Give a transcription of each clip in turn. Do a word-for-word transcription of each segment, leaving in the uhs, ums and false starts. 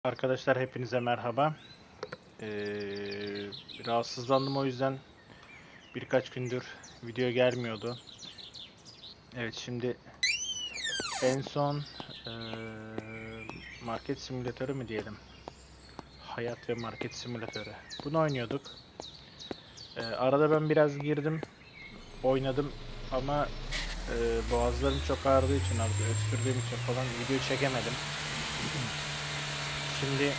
Arkadaşlar hepinize merhaba. Ee, rahatsızlandım, o yüzden birkaç gündür video gelmiyordu. Evet, şimdi en son ee, market simülatörü mü diyelim? Hayat ve market simülatörü. Bunu oynuyorduk. Ee, arada ben biraz girdim, oynadım ama ee, boğazlarım çok ağrıdığı için, artık öksürdüğüm için falan video çekemedim. Şimdi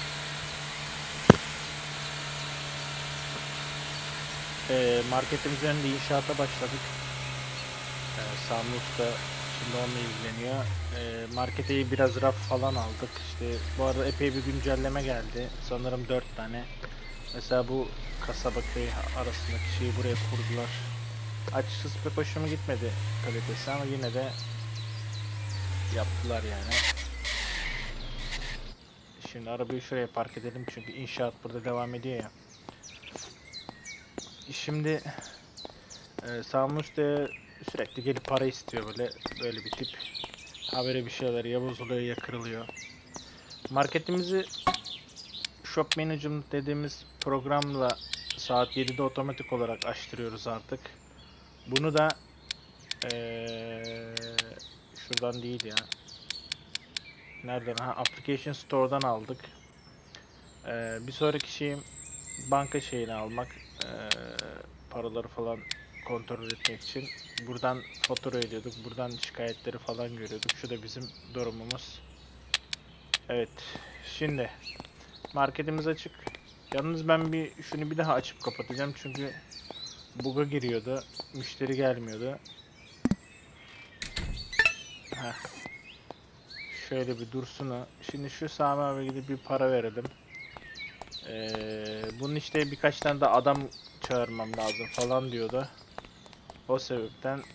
ee, marketimizin önünde inşaata başladık. Ee, Sami Usta şimdi onunla ilgileniyor. Ee, markete biraz raf falan aldık. İşte bu arada epey bir güncelleme geldi. Sanırım dört tane. Mesela bu kasaba köy arasındaki şeyi buraya kurdular. Açıkçası pek hoşuma gitmedi kalitesi ama yine de yaptılar yani. Şimdi arabayı şuraya park edelim çünkü inşaat burada devam ediyor ya. Şimdi e, Sami Usta'ya sürekli gelip para istiyor, böyle böyle bir tip. Habere bir şeyler ya bozuluyor ya kırılıyor. Marketimizi Shop Management dediğimiz programla saat yedide otomatik olarak açtırıyoruz artık. Bunu da ee, şuradan değil ya. Nereden? Ha, Application Store'dan aldık. Ee, bir sonraki şeyim banka şeyini almak. Ee, paraları falan kontrol etmek için. Buradan fatura ödüyorduk. Buradan şikayetleri falan görüyorduk. Şu da bizim durumumuz. Evet. Şimdi marketimiz açık. Yalnız ben bir şunu bir daha açıp kapatacağım çünkü bug'a giriyordu. Müşteri gelmiyordu. Heh. Şöyle bir dursunu. Şimdi şu Sami abi gidip bir para verelim. Ee, bunun işte birkaç tane de adam çağırmam lazım falan diyordu. O sebepten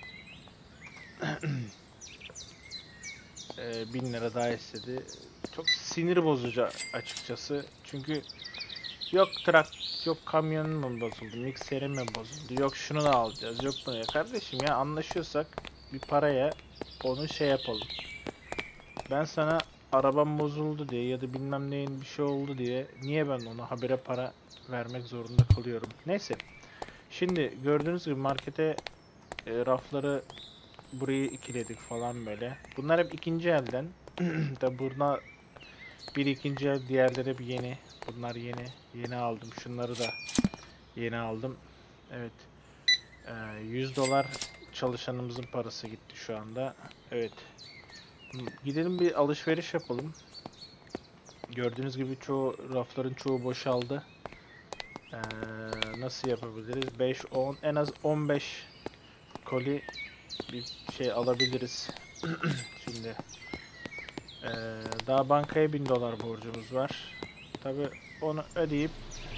e, bin lira daha istedi. Çok sinir bozucu açıkçası. Çünkü yok trak, yok kamyonun mu bozuldu, mikserim mi bozuldu, yok şunu da alacağız, yok bunu. Ya kardeşim, ya anlaşıyorsak bir paraya onu şey yapalım. Ben sana arabam bozuldu diye ya da bilmem neyin bir şey oldu diye niye ben ona habire para vermek zorunda kalıyorum? Neyse. Şimdi gördüğünüz gibi markete e, rafları burayı ikiledik falan böyle. Bunlar hep ikinci elden. Tabi burada bir ikinci el, diğerleri bir yeni. Bunlar yeni. Yeni aldım. Şunları da yeni aldım. Evet. Ee, yüz dolar çalışanımızın parası gitti şu anda. Evet. Gidelim bir alışveriş yapalım. Gördüğünüz gibi çoğu rafların çoğu boşaldı. Ee, nasıl yapabiliriz? beş, on, en az on beş koli bir şey alabiliriz. Şimdi ee, daha bankaya bin dolar borcumuz var. Tabi onu ödeyip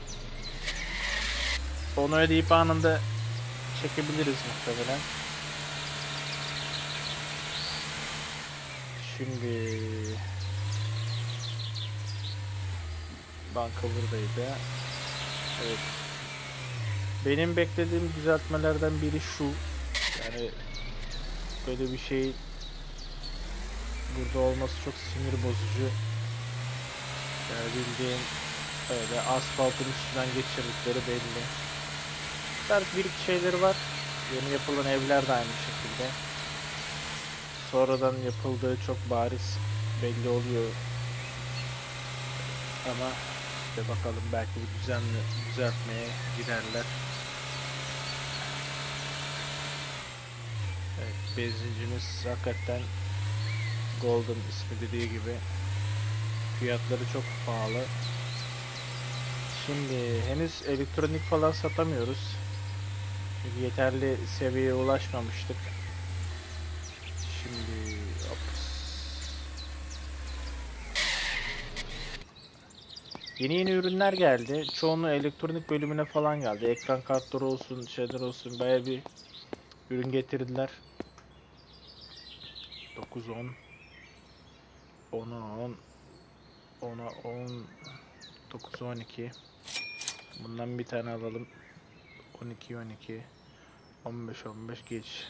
onu ödeyip anında çekebiliriz muhtemelen. Şimdi banka buradaydı. Evet. Benim beklediğim düzeltmelerden biri şu. Yani böyle bir şey burada olması çok sinir bozucu. Yani bildiğin öyle asfaltın üstünden geçirdikleri belli. Tarz bir iki şeyleri var. Yeni yapılan evler de aynı şekilde. Sonradan yapıldığı çok bariz belli oluyor. Ama işte bakalım, belki bir düzenli düzeltmeye giderler. Evet, benzincimiz hakikaten Golden ismi dediği gibi fiyatları çok pahalı. Şimdi henüz elektronik falan satamıyoruz. Çünkü yeterli seviyeye ulaşmamıştık. Şimdi hop. Yeni yeni ürünler geldi. Çoğunluğu elektronik bölümüne falan geldi. Ekran kartları olsun, şeyler olsun, baya bir ürün getirdiler. dokuz on, ona on, ona on, dokuz on iki. Bundan bir tane alalım. on iki on iki, on beş on beş geç.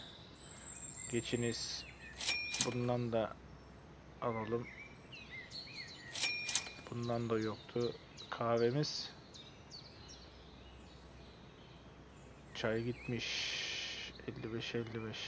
Geçiniz. Bundan da alalım. Bundan da yoktu. Kahvemiz. Çay gitmiş. elli beş elli beş.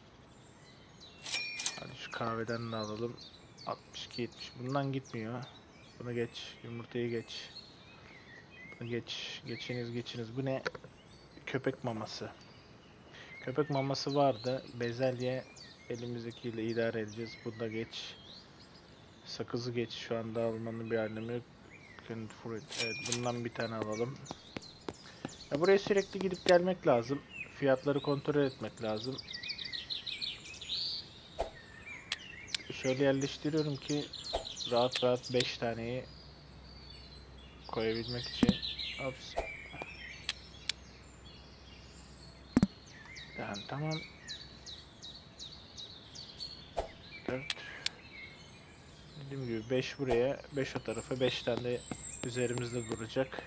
Hadi şu kahveden de alalım. altmış iki yetmiş. Bundan gitmiyor. Bunu geç. Yumurtayı geç. Bunu geç. Geçiniz geçiniz. Bu ne? Köpek maması. Köpek maması vardı. Bezelye elimizdekiyle idare edeceğiz. Bunu da geç. Sakızı geç. Şu anda almanın bir anlamı yok. Fruit. Evet, bundan bir tane alalım. Ya buraya sürekli gidip gelmek lazım. Fiyatları kontrol etmek lazım. Şöyle yerleştiriyorum ki rahat rahat beş taneyi koyabilmek için. Ops. Yani tamam. dört. Dediğim gibi beş buraya, beş o tarafa, beş tane de üzerimizde duracak.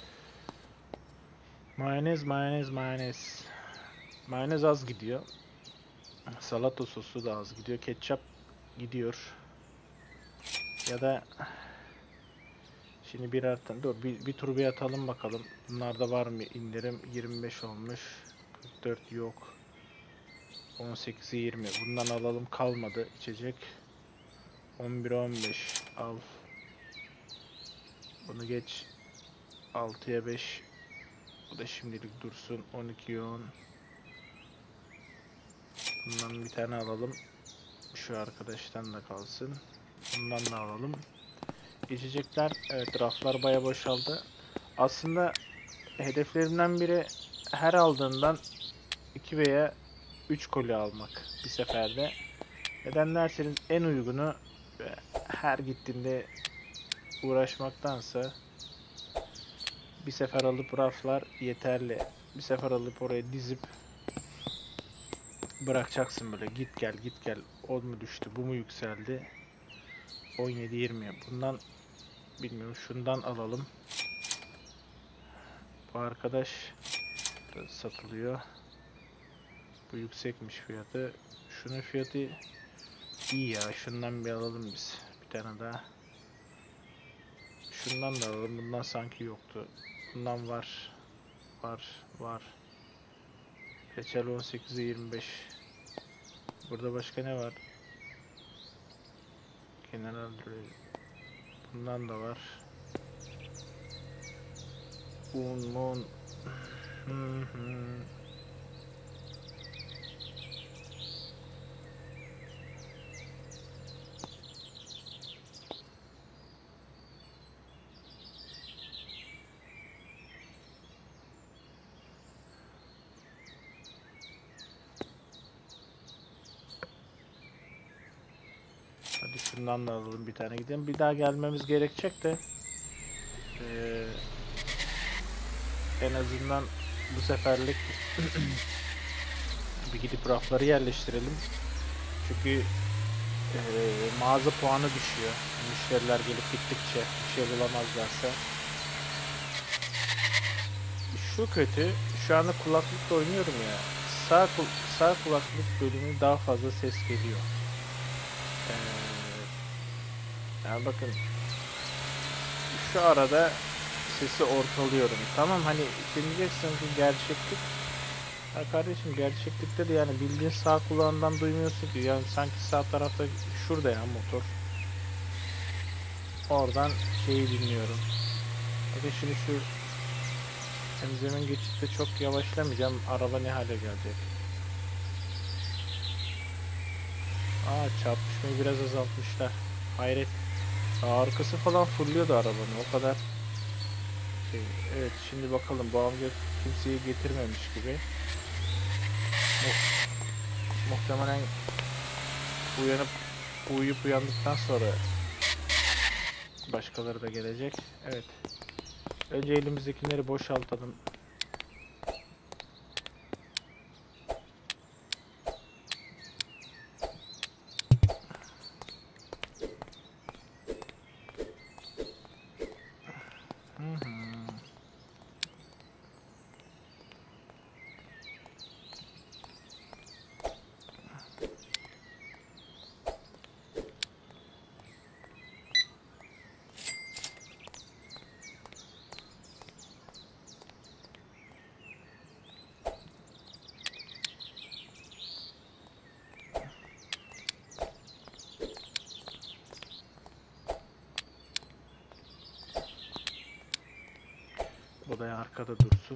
Mayonez, mayonez, mayonez. Mayonez az gidiyor. Salata sosu da az gidiyor. Ketçap gidiyor. Ya da şimdi bir artan dur bir, bir tur bir atalım bakalım. Bunlarda var mı indirim? yirmi beş olmuş. kırk dört yok. on sekiz yirmi. Bundan alalım, kalmadı içecek. on bir on beş al. Bunu geç. altıya beş. Bu da şimdilik dursun. on ikiye on. Bundan bir tane alalım. Şu arkadaştan da kalsın. Bundan da alalım. İçecekler, evet, raflar baya boşaldı. Aslında hedeflerimden biri her aldığımdan iki veya üç koli almak bir seferde. Neden derseniz en uygunu her gittiğimde uğraşmaktansa bir sefer alıp raflar yeterli. Bir sefer alıp oraya dizip bırakacaksın böyle git gel git gel. O mu düştü, bu mu yükseldi? on yedi yirmi. Bundan bilmiyorum, şundan alalım. Bu arkadaş da satılıyor. Bu yüksekmiş fiyatı. Şunun fiyatı iyi ya. Şundan bir alalım biz. Bir tane daha. Şundan da alalım. Bundan sanki yoktu. Bundan var. Var. Var. Reçel on sekize yirmi beş. Burada başka ne var? General Dre. Bundan da var. Un, mun. Hı hı. Hadi şundan da alalım, bir tane gidelim. Bir daha gelmemiz gerekecek de ee, en azından bu seferlik bir gidip rafları yerleştirelim. Çünkü ee, mağaza puanı düşüyor. Müşteriler gelip gittikçe bir şey bulamazlarsa. Şu kötü. Şu anda kulaklıkla oynuyorum ya. Sağ, kul sağ kulaklık bölümü daha fazla ses geliyor. Ee, yani bakın. Şu arada sesi ortalıyorum. Tamam, hani diyeceksin ki gerçeklik. Ya kardeşim, gerçeklikte de yani bildiğin sağ kulağından duymuyorsun ki. Yani sanki sağ tarafta şurada ya motor. Oradan şeyi dinliyorum. Bakın şimdi şu hem zemin geçitte çok yavaşlamayacağım. Araba ne hale gelecek. Aa, çarpışmayı biraz azaltmışlar. Hayret. Arkası falan fırlıyordu arabanın. O kadar şey. Evet, şimdi bakalım, bu amca kimseyi getirmemiş gibi. Mu muhtemelen uyanıp uyuyup uyandıktan sonra başkaları da gelecek. Evet. Önce elimizdekileri boşaltalım. Hı hı. O da arkada dursun.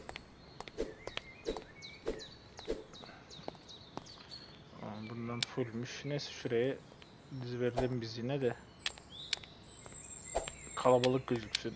Aa, bundan fullmüş. Neyse şuraya diziverelim biz yine de. Kalabalık gözüksün.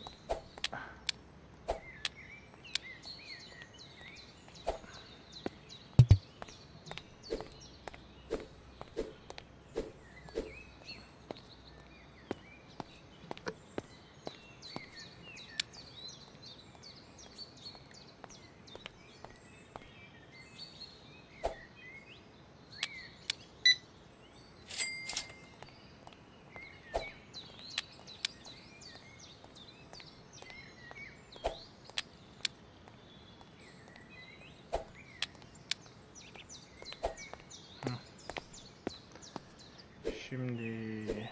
Şimdi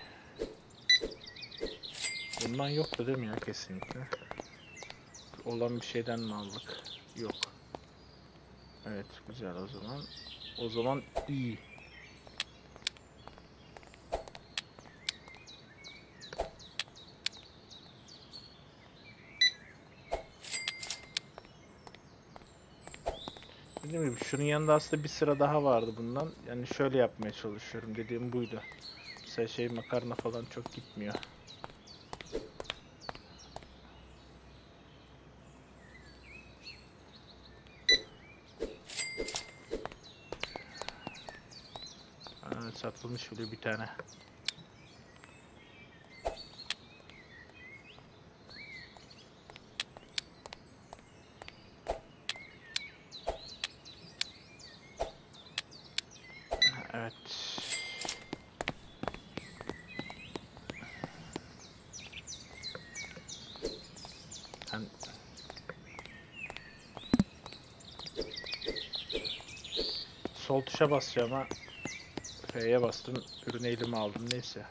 bundan yoktu değil mi ya, kesinlikle? Olan bir şeyden mi aldık? Yok. Evet, güzel o zaman. O zaman iyi. Dediğim gibi şunun yanında aslında bir sıra daha vardı bundan. Yani şöyle yapmaya çalışıyorum. Dediğim buydu. Mesela şey, makarna falan çok gitmiyor. Aa, satılmış bile bir tane. Evet. Ben... Sol tuşa basacağım ama F'ye bastım, ürünü elime aldım, neyse.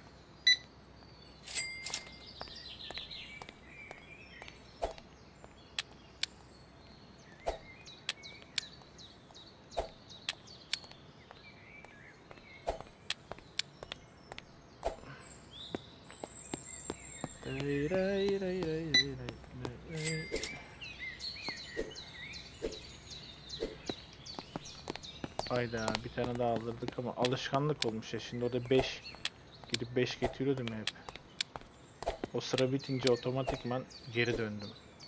Ray ray ray ray ray ray. Hayda, bir tane daha aldırdık ama alışkanlık olmuş ya. Şimdi o da beş gidip beş getiriyordum hep. O sıra bitince otomatikman geri döndüm.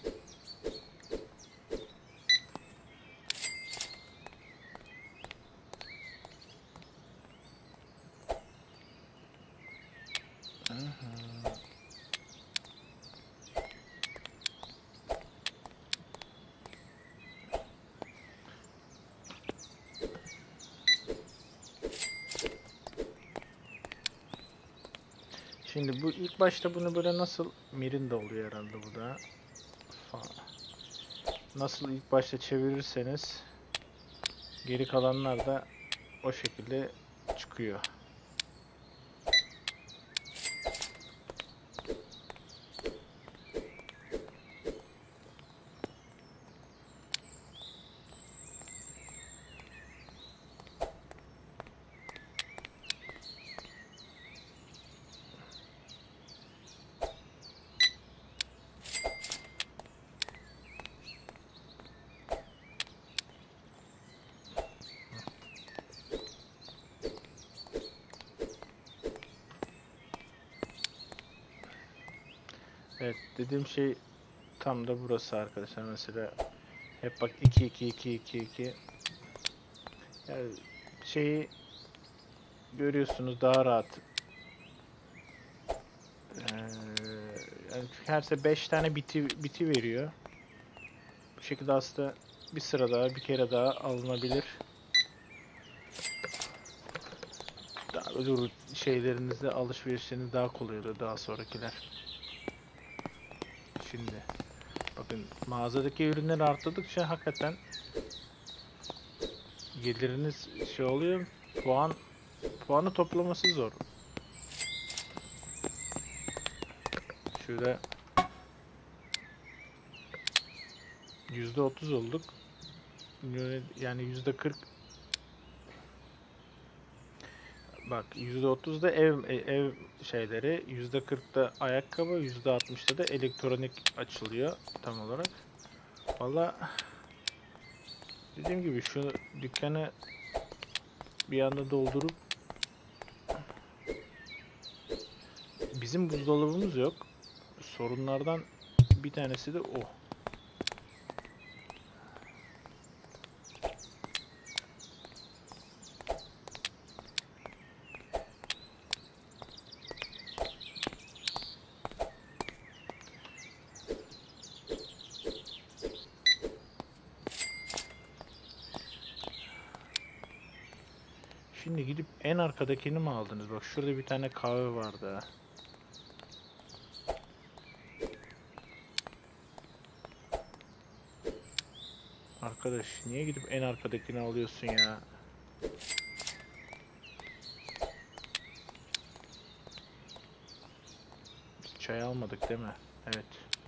Şimdi bu ilk başta bunu böyle nasıl, Mirinda oluyor herhalde bu da. Nasıl ilk başta çevirirseniz geri kalanlar da o şekilde çıkıyor. Evet, dediğim şey tam da burası arkadaşlar. Mesela hep bak iki iki iki iki iki. Yani şeyi görüyorsunuz, daha rahat. Ee, yani herse beş tane biti biti veriyor. Bu şekilde aslında bir sıra daha, bir kere daha alınabilir. Daha böyle şeylerinizde, alışverişleriniz daha kolay oluyor daha sonrakiler. Şimdi bakın, mağazadaki ürünler arttıkça hakikaten geliriniz şey oluyor. Puan puanı toplaması zor. Şurada yüzde otuz olduk. Yani yüzde kırk. Bak, yüzde otuzda ev ev şeyleri, yüzde kırkta ayakkabı, yüzde altmışta da elektronik açılıyor tam olarak. Valla dediğim gibi şu dükkanı bir anda doldurup, bizim buzdolabımız yok. Sorunlardan bir tanesi de o. Şimdi gidip en arkadakini mi aldınız? Bak şurada bir tane kahve vardı. Arkadaş niye gidip en arkadakini alıyorsun ya? Biz çay almadık değil mi? Evet.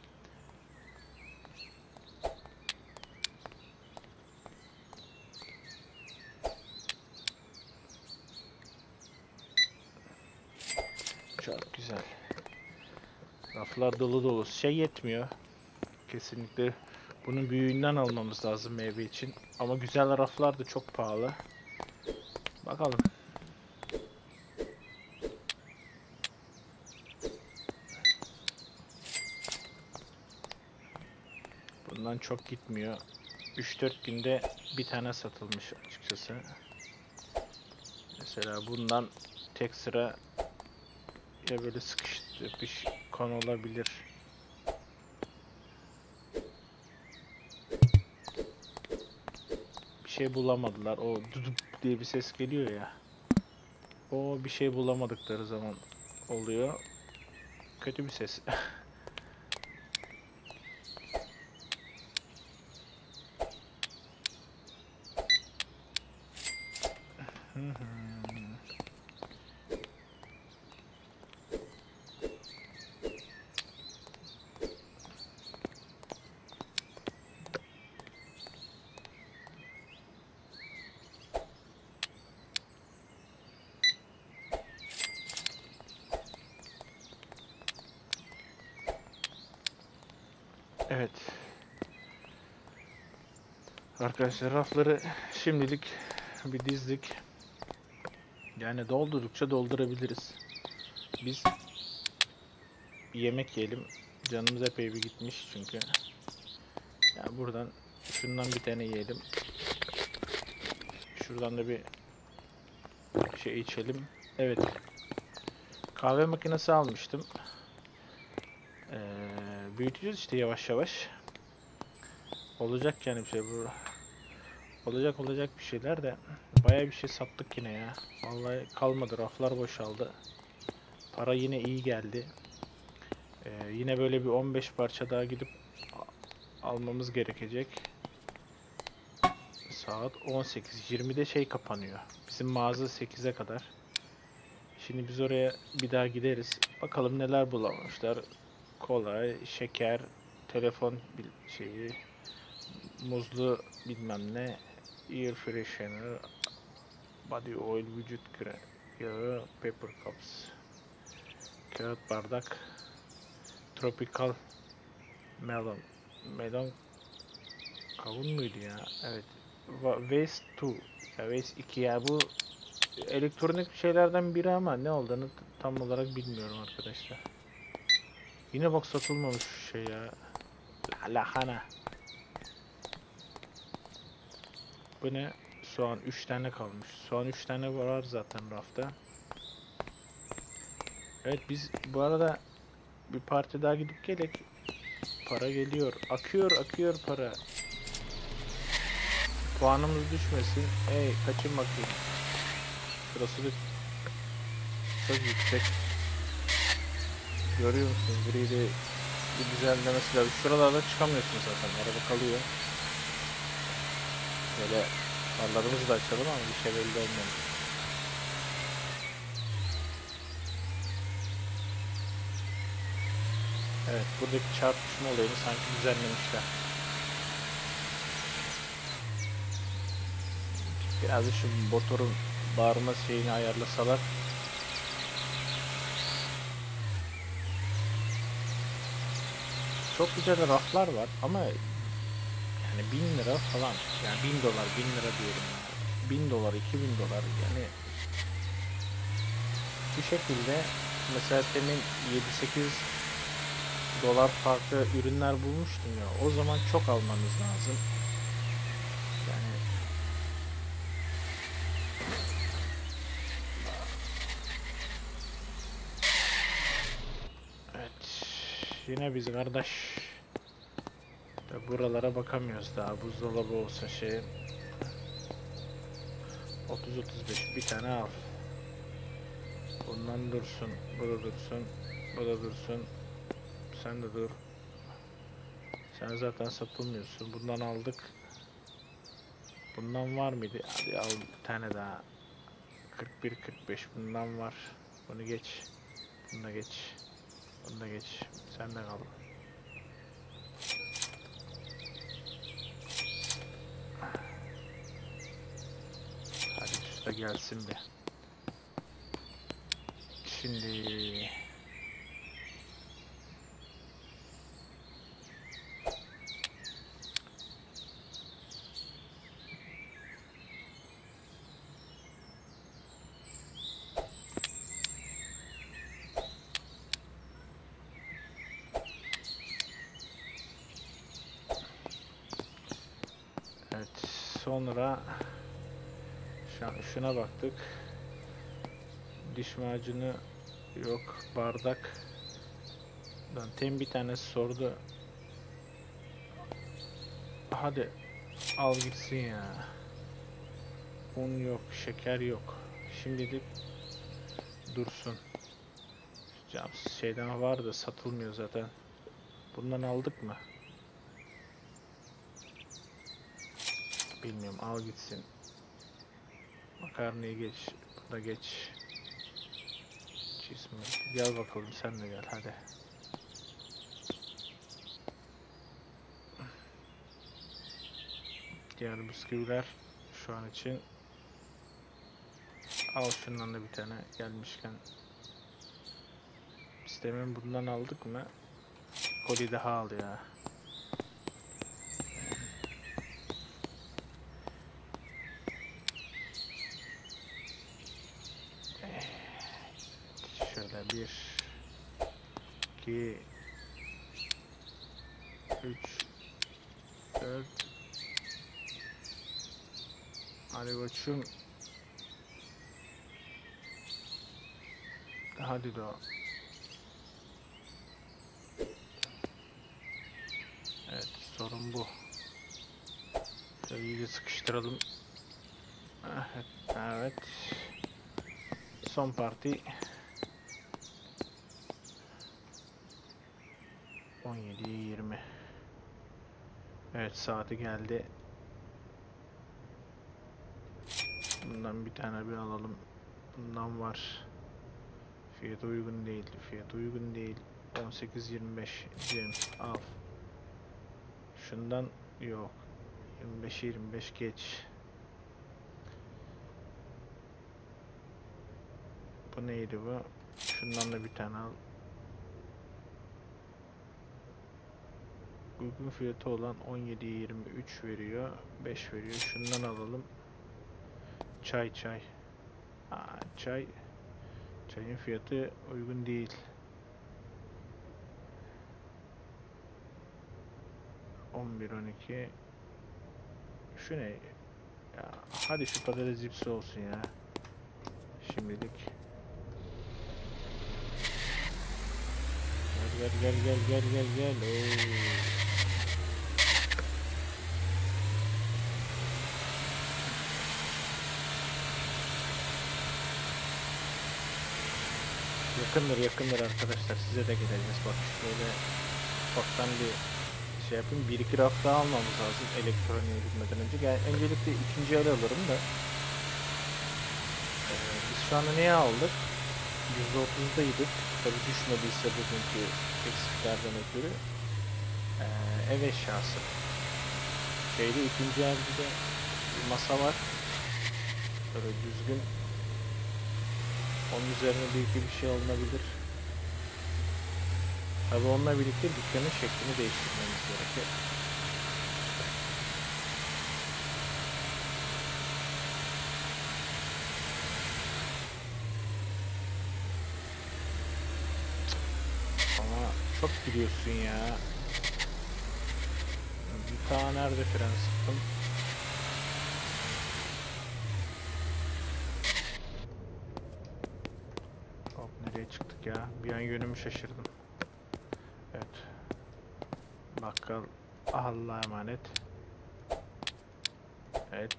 Çok güzel. Raflar dolu dolu. Şey yetmiyor. Kesinlikle bunun büyüğünden almamız lazım meyve için. Ama güzel raflar da çok pahalı. Bakalım. Bundan çok gitmiyor. üç dört günde bir tane satılmış açıkçası. Mesela bundan tek sıra ya böyle sıkıştı bir konu olabilir. Bir şey bulamadılar. O dudup diye bir ses geliyor ya. O bir şey bulamadıkları zaman oluyor. Kötü bir ses. Evet. Arkadaşlar rafları şimdilik bir dizdik. Yani doldurdukça doldurabiliriz. Biz bir yemek yiyelim. Canımız epey bir gitmiş çünkü. Ya buradan şundan bir tane yiyelim. Şuradan da bir şey içelim. Evet. Kahve makinesi almıştım. Ee, büyüteceğiz işte yavaş yavaş. Olacak yani bir şey bu. Olacak olacak bir şeyler de bayağı bir şey sattık yine ya. Vallahi kalmadı, raflar boşaldı. Para yine iyi geldi. Ee, yine böyle bir on beş parça daha gidip almamız gerekecek. Saat on sekiz yirmide şey kapanıyor. Bizim mağaza sekize kadar. Şimdi biz oraya bir daha gideriz. Bakalım neler bulamamışlar. Kola, şeker, telefon şeyi, muzlu bilmem ne, air freshener, body oil, vücut yağı, paper cups, kağıt bardak, tropical melon, melon kavun muydu ya? Evet. Waste iki, ya Waste iki ya bu elektronik şeylerden biri ama ne olduğunu tam olarak bilmiyorum arkadaşlar. Yine bak satılmamış şey ya. Lahana. Bu ne? Soğan üç tane kalmış. Soğan üç tane var zaten rafta. Evet biz bu arada bir parti daha gidip gelek. Para geliyor. Akıyor akıyor para. Puanımız düşmesin. Hey kaçın bakayım. Burası da çok yüksek. Görüyor musunuz? Burayı da bir düzenlemesi lazım. Şuralarda çıkamıyorsunuz zaten. Araba kalıyor. Böyle farlarımızı da açalım ama bir şey belli olmuyor. Evet, buradaki çarpışma olayını sanki düzenlemişler. Biraz da şu motorun bağırma şeyini ayarlasalar. Çok güzel raflar var ama Yani bin lira falan. Yani bin dolar, bin lira diyelim ya. Bin dolar, iki bin dolar yani bu şekilde. Mesela demin yedi sekiz dolar farklı ürünler bulmuştum ya. O zaman çok almanız lazım. Yani evet. Yine biz kardeş de buralara bakamıyoruz daha. Buzdolabı olsa şey otuz otuz beş bir tane al. Bundan dursun, bu da dursun, bu da dursun. Sen de dur. Sen zaten satılmıyorsun. Bundan aldık. Bundan var mıydı? Hadi al bir tane daha. kırk bir kırk beş bundan var. Bunu geç. Bunu da geç. Bunu da geç. Sen de kal. Hadi usta gelsin bir. Şimdi evet, sonra şuna baktık. Diş macunu yok, bardak. Lan tem bir tanesi sordu. Hadi al gitsin ya. Un yok, şeker yok. Şimdilik dursun. Cam şeyden var da satılmıyor zaten. Bundan aldık mı? Bilmiyorum, al gitsin. Makarnayı geç, bunu da geç. Çizme. Gel bakalım sen de gel hadi. Diğer bisküviler şu an için. Al şundan da bir tane gelmişken. Sistemin bundan aldık mı? Koli daha al ya. Şöyle bir, iki, üç, dört. Hadi koçum. Hadi de. Evet, sorun bu. Şöyle iyice sıkıştıralım. Evet, evet. Son parti. on yediye yirmi. Evet, saati geldi. Bundan bir tane bir alalım. Bundan var. Fiyat uygun değil. Fiyat uygun değil. on sekiz yirmi beş diyelim. Al. Şundan yok. yirmi beş yirmi beş geç. Bu neydi bu? Şundan da bir tane al. Uygun fiyatı olan on yedi yirmi üç veriyor. beş veriyor. Şundan alalım. Çay çay. Aa, çay. Çayın fiyatı uygun değil. on bir on iki. Şu ne? Ya, hadi şu patates cipsi olsun ya. Şimdilik. Gel gel gel gel gel gel gel. Oo. Yakındır yakındır arkadaşlar, size de geleceğiz. Bak şöyle ufaktan bir şey yapayım. Bir iki raf daha almamız lazım elektroniğe gitmeden önce. Yani öncelikle ikinci el alırım da. Ee, biz şu anda neye aldık? yüzde otuzdaydık. Tabi düşmediyse bugünkü eksiklerden ötürü. Ee, ev eşyası. Şeyde ikinci elde de bir masa var. Böyle düzgün. Onun üzerine büyük bir şey alınabilir. Tabi onunla birlikte dükkanın şeklini değiştirmemiz gerekir. Çok gidiyorsun ya. Bir tane nerede fren sıktım? Hop, nereye çıktık ya? Bir an yönümü şaşırdım. Evet. Bakkal Allah'a emanet. Evet.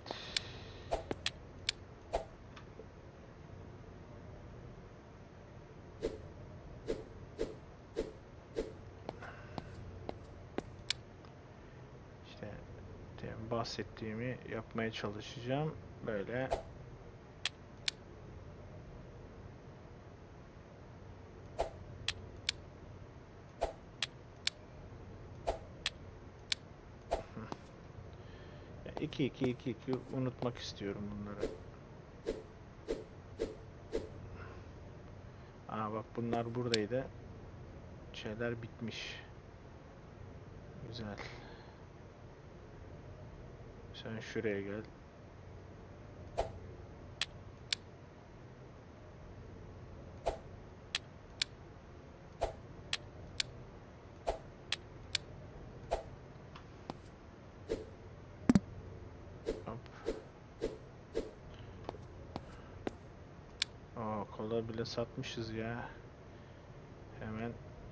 İşte bahsettiğimi yapmaya çalışacağım. Böyle iki iki iki iki unutmak istiyorum bunları. Aa bak, bunlar buradaydı. Şeyler bitmiş. Güzel. Sen şuraya gel. Hop. Aa, kola bile satmışız ya. Hemen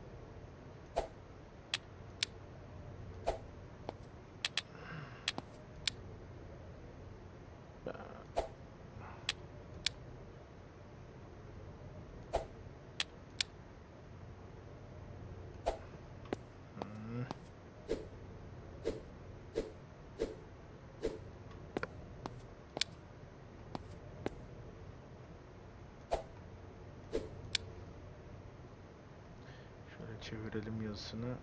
Hmm. Şöyle çevirelim yazısını.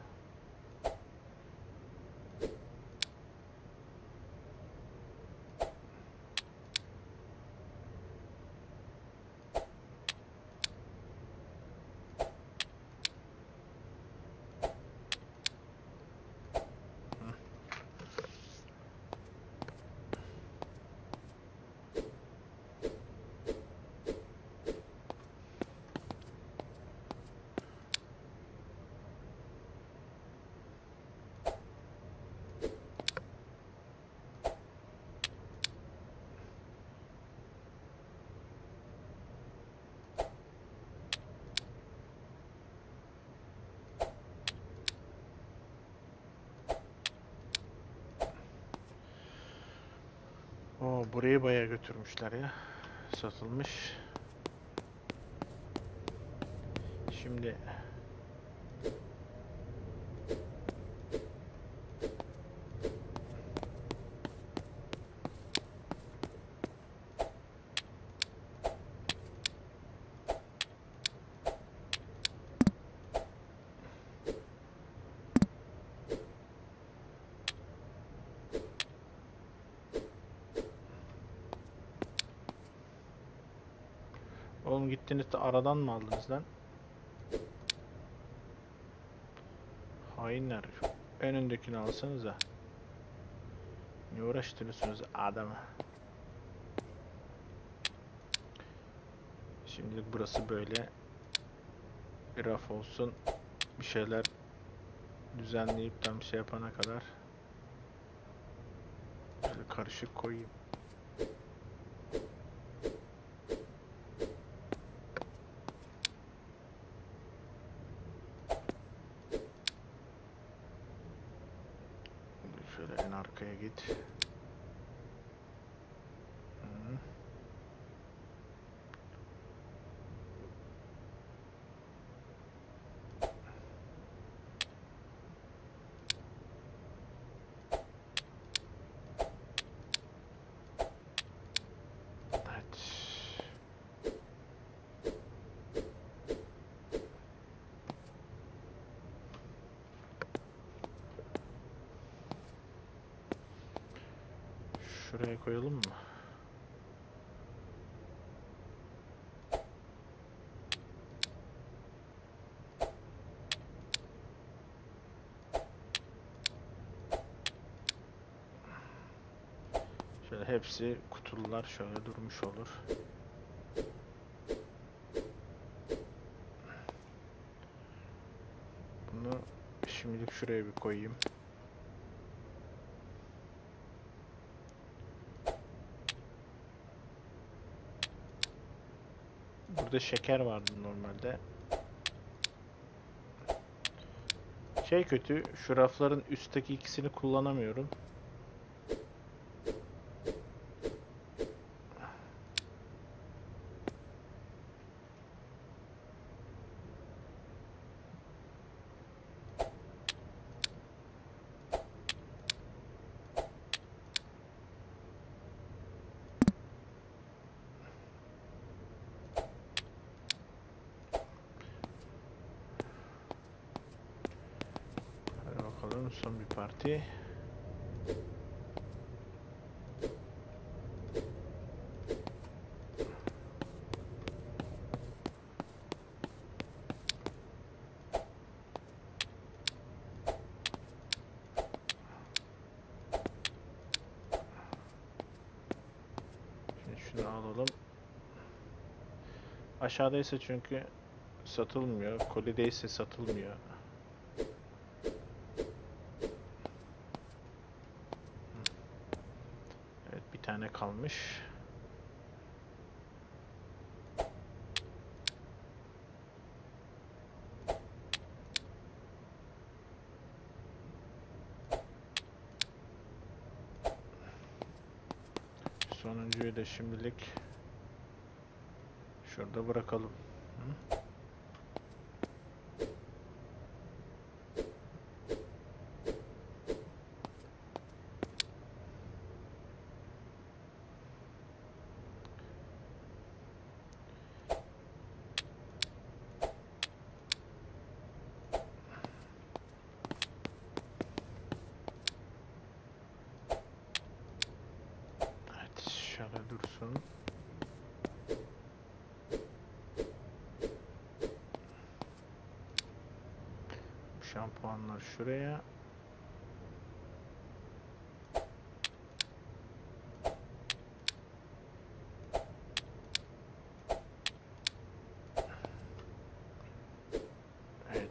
Oo, burayı bayağı götürmüşler ya. Satılmış. Şimdi oğlum, gittiniz de aradan mı aldınız lan? Hainler. Şu en öndekini alsanıza. Ne uğraştırıyorsunuz adamı? Şimdilik burası böyle bir raf olsun. Bir şeyler düzenleyip tam şey yapana kadar böyle karışık koyayım. Şöyle en arkaya git. Hı. Evet. Şuraya koyalım mı? Şöyle hepsi kutular şöyle durmuş olur. Bunu şimdilik şuraya bir koyayım. Burada şeker vardı normalde. Şey kötü, şu rafların üstteki ikisini kullanamıyorum. Son bir parti. Şimdi şunu alalım. Aşağıdaysa çünkü satılmıyor. Kolideyse satılmıyor. Evet, bir tane kalmış. Sonuncuyu da şimdilik şurada bırakalım. Hı? Evet, şöyle dursun. Şampuanlar şuraya. Evet.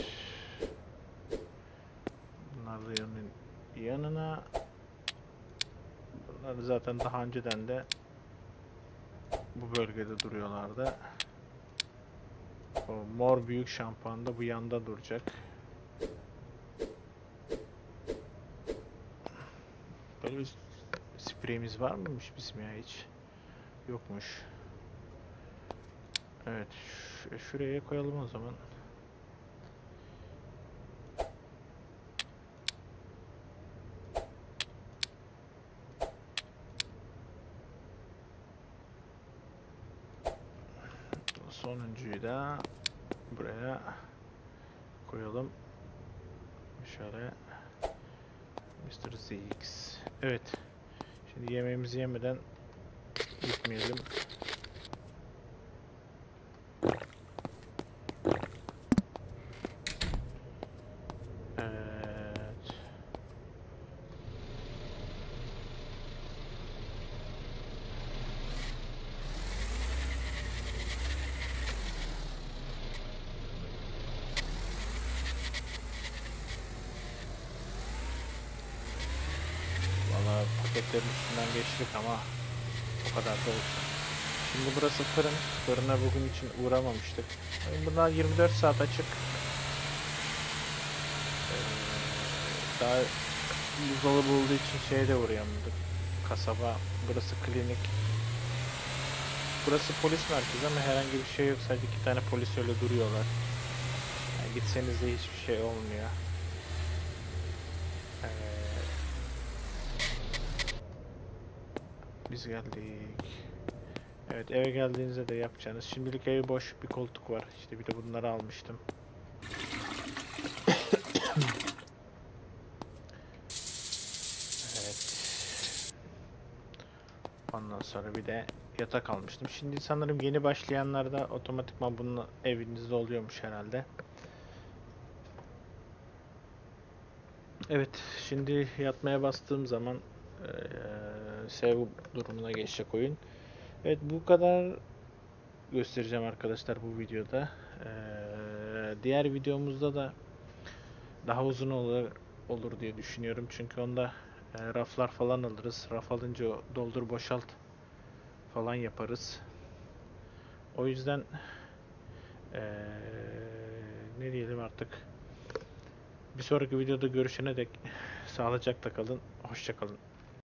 Bunlar da yanın yanına. Bunlar zaten daha önceden de bu bölgede duruyorlardı. O mor büyük şampuan da bu yanda duracak. Böyle bir spreyimiz var mıymış bizim ya hiç? Yokmuş. Evet, şuraya koyalım o zaman. Sonuncuyu da buraya koyalım. Şöyle mister Z X. Evet. Şimdi yemeğimizi yemeden gitmeyelim. Evet. Valla paketlerin üstünden geçtik ama o kadar da olsun. Şimdi burası fırın. Fırına bugün için uğramamıştık. Bunlar yirmi dört saat açık. Ee, daha buzdolabı olduğu için şeye de uğrayamadık. Kasaba. Burası klinik. Burası polis merkezi ama herhangi bir şey yok. Sadece iki tane polis öyle duruyorlar. Yani gitseniz de hiçbir şey olmuyor. Ee, biz geldik. Evet, eve geldiğinizde de yapacağınız. Şimdilik evi boş, bir koltuk var. İşte bir de bunları almıştım. Evet. Ondan sonra bir de yatak almıştım. Şimdi sanırım yeni başlayanlarda otomatikman bunun evinizde oluyormuş herhalde. Evet, şimdi yatmaya bastığım zaman ee, save durumuna geçecek oyun. Evet, bu kadar göstereceğim arkadaşlar bu videoda. Ee, diğer videomuzda da daha uzun olur, olur diye düşünüyorum. Çünkü onda e, raflar falan alırız. Raf alınca o doldur boşalt falan yaparız. O yüzden e, ne diyelim artık. Bir sonraki videoda görüşene dek sağlıcakla kalın. Hoşça kalın.